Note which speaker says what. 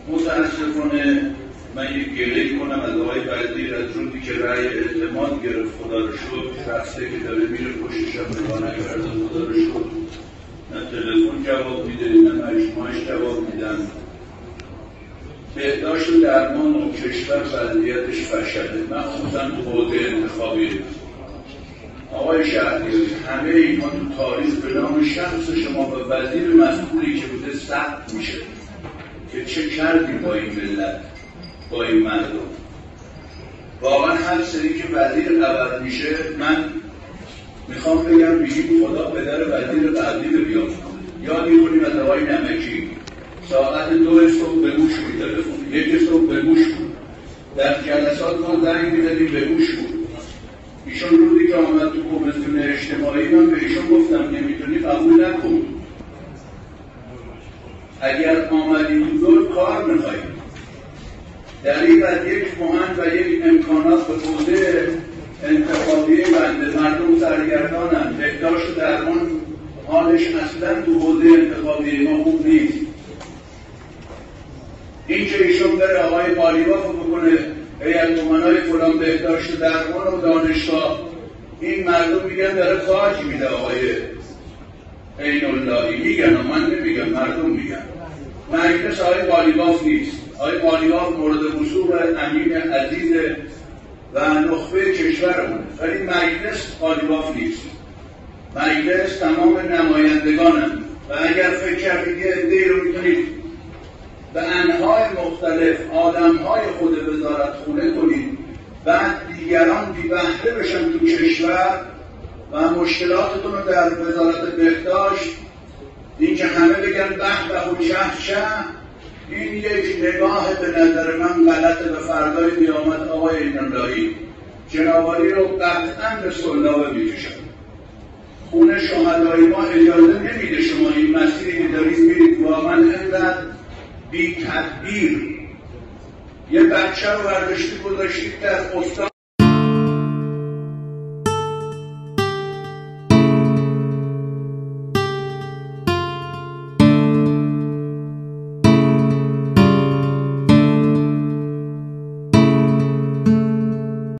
Speaker 1: متاسفانه من یک گله کنم از آقای وزیر، از روزی که رأی اعتماد گرفت خدا رو شکر، رفته که داره میره پشتش هم نگاه نکرده خدا رو شکر، نه تلفن جواب میده نه مجموعش جواب میدن. بهداشت و درمان و کشور وضعیتش فشله، مخصوصا تو حوزه انتخابی. آقای شهریاری، همه اینها تو تاریخ به نام شخص شما و وزیر مسئولی که بوده ثبت میشه که چه کردیم با این ملت، با این مردم. واقعا هر سری که وزیر عوض میشه من میخوام بگم بگیم خدا پدر وزیر قبلی رو بیاد. یاد میکنیم از آقای نمکی ساعت 2 صبح به گوش بود تلفن، 1 صبح به گوش بود، در جلسات ما زنگ می‌زدیم به گوش بود. ایشون روزی که آمد تو کمیسیون اجتماعی من به ایشون گفتم نمیتونی قبول نکن، اگر آمدی تو دور کار میخوایی. در این وقت یک مهند و یک امکانات به حوزه انتخابی بنده مردم سرگردانند. بهداشت و درمان حالش اصلا تو حوزه انتخابی ما خوب نیست. این که ایشون بره آقای قالیباف رو بکنه هیئت امنای فلان بهداشت و درمان و دانشگاه، این مردم میگن داره خارج میده آقای عین اللهی. میگن، من نمیگم، مردم میگن. مجلس آقای قالیباف نیست. آقای قالیباف مورد وصول امین عزیز و نخبه کشورمونه، ولی مجلس قالیباف نیست. مجلس تمام نمایندگانند و اگر فکر کردید یه عده‌ای رو میتونید به انواع مختلف آدم‌های خود وزارت خونه کنید، بعد دیگران بی بهره بشن تو کشور و مشکلاتتون رو در وزارت بهداشت، این که همه بگن به به و شه، این یک نگاه به نظر من غلطه. به فردای قیامت آقای عین اللهی جنابعالی رو قطعا به سلابه میکشن. خون شهدای ما اجازه نمیده شما این مسیری که دارید میرید. واقعا اینقدر بی تدبیر. یه بچه رو برداشتید گذاشتید در استان